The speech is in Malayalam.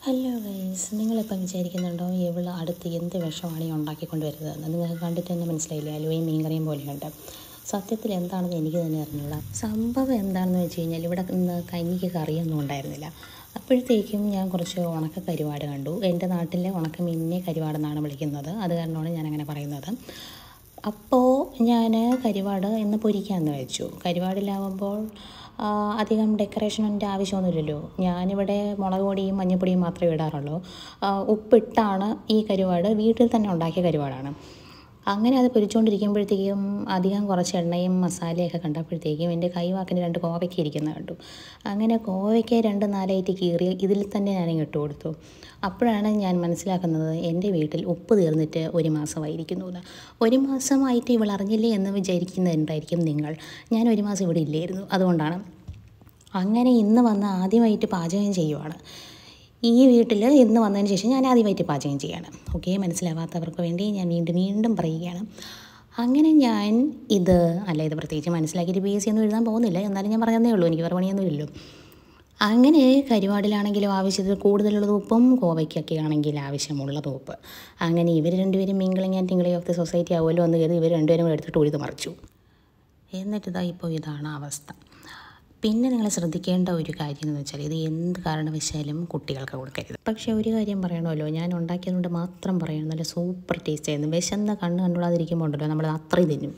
ഹലോ ഗൈസ്, നിങ്ങളിപ്പം വിചാരിക്കുന്നുണ്ടോ ഇവൾ അടുത്ത് എന്ത് വിഷമാണ് ഈ ഉണ്ടാക്കിക്കൊണ്ട് വരുന്നതെന്ന്? നിങ്ങൾക്ക് കണ്ടിട്ട് തന്നെ മനസ്സിലായില്ലേ, അലുവയും മീൻകറിയും പോലെയുണ്ട്. സത്യത്തിൽ എന്താണെന്ന് എനിക്ക് തന്നെ അറിഞ്ഞില്ല. സംഭവം എന്താണെന്ന് വെച്ച് കഴിഞ്ഞാൽ, ഇവിടെ ഇന്ന് കഞ്ഞിക്ക് കറിയൊന്നും ഉണ്ടായിരുന്നില്ല. അപ്പോഴത്തേക്കും ഞാൻ കുറച്ച് ഉണക്ക കരിവാട് കണ്ടു. എൻ്റെ നാട്ടിലെ ഉണക്ക മീനിനെ കരിവാടെന്നാണ് വിളിക്കുന്നത്, അത് കാരണമാണ് ഞാനങ്ങനെ പറയുന്നത്. അപ്പോൾ ഞാൻ കരിവാട് ഇന്ന് പൊരിക്കാമെന്ന് വെച്ചു. കരിവാടിലാവുമ്പോൾ അധികം ഡെക്കറേഷൻ്റെ ആവശ്യമൊന്നുമില്ലല്ലോ. ഞാനിവിടെ മുളക് പൊടിയും മഞ്ഞൾപ്പൊടിയും മാത്രമേ ഇടാറുള്ളൂ. ഉപ്പിട്ടാണ് ഈ കരിവാട്, വീട്ടിൽ തന്നെ ഉണ്ടാക്കിയ കരിവാടാണ്. അങ്ങനെ അത് പൊരിച്ചുകൊണ്ടിരിക്കുമ്പോഴത്തേക്കും അധികം കുറച്ച് എണ്ണയും മസാലയൊക്കെ കണ്ടപ്പോഴത്തേക്കും എൻ്റെ കൈവാക്കിന് 2 കോവയ്ക്ക ഇരിക്കുന്നത് കണ്ടു. അങ്ങനെ കോവയ്ക്ക 2 4 കീറി ഇതിൽ തന്നെ ഞാനിങ്ങ് ഇട്ട് കൊടുത്തു. അപ്പോഴാണ് ഞാൻ മനസ്സിലാക്കുന്നത് എൻ്റെ വീട്ടിൽ ഉപ്പ് തീർന്നിട്ട് 1 മാസമായിരിക്കുന്നു എന്ന്. 1 മാസമായിട്ട് ഇവൾ അറിഞ്ഞില്ലേ എന്ന് വിചാരിക്കുന്നുണ്ടായിരിക്കും നിങ്ങൾ. ഞാൻ 1 മാസം ഇവിടെ ഇല്ലായിരുന്നു, അതുകൊണ്ടാണ്. അങ്ങനെ ഇന്ന് വന്ന് ആദ്യമായിട്ട് പാചകം ചെയ്യുവാണ്. ഈ വീട്ടിൽ ഇന്ന് വന്നതിന് ശേഷം ഞാൻ ആദ്യമായിട്ട് പാചകം ചെയ്യുകയാണ്. ഓക്കെ, മനസ്സിലാവാത്തവർക്ക് വേണ്ടി ഞാൻ വീണ്ടും പറയുകയാണ്. അങ്ങനെ ഞാൻ ഇത് പ്രത്യേകിച്ച് മനസ്സിലാക്കിയിട്ട് PSC ഒന്നും എഴുതാൻ പോകുന്നില്ല, എന്നാലും ഞാൻ പറഞ്ഞതേ ഉള്ളൂ, എനിക്ക് വേറെ പണിയൊന്നും ഇല്ലല്ലോ. അങ്ങനെ കരിവാടിലാണെങ്കിലും ആവശ്യത്തിൽ കൂടുതലുള്ളത് ഉപ്പും, കോവയ്ക്കൊക്കെ ആണെങ്കിൽ ആവശ്യമുള്ളത് ഉപ്പ്. അങ്ങനെ ഇവർ രണ്ടുപേരും mingling and tingling of the society ആവുമല്ലോ എന്ന് കരുതി ഇവർ രണ്ടുപേരും കൂടെ എടുത്തിട്ട് ഉഴുത് മറിച്ചു. എന്നിട്ടിതാ ഇപ്പോൾ ഇതാണ് അവസ്ഥ. പിന്നെ നിങ്ങൾ ശ്രദ്ധിക്കേണ്ട ഒരു കാര്യം എന്ന് വെച്ചാൽ, ഇത് എന്ത് കാരണവശാലും കുട്ടികൾക്ക് കൊടുക്കരുത്. പക്ഷേ ഒരു കാര്യം പറയണമല്ലോ, ഞാൻ ഉണ്ടാക്കിയതുകൊണ്ട് മാത്രം പറയണം, നല്ല സൂപ്പർ ടേസ്റ്റ് ആയിരുന്നു. വിശന്ന കണ്ണ് കണ്ടുകൂടാതിരിക്കുമ്പോൾ ഉണ്ടല്ലോ, നമ്മൾ അത്രയും തിന്നും.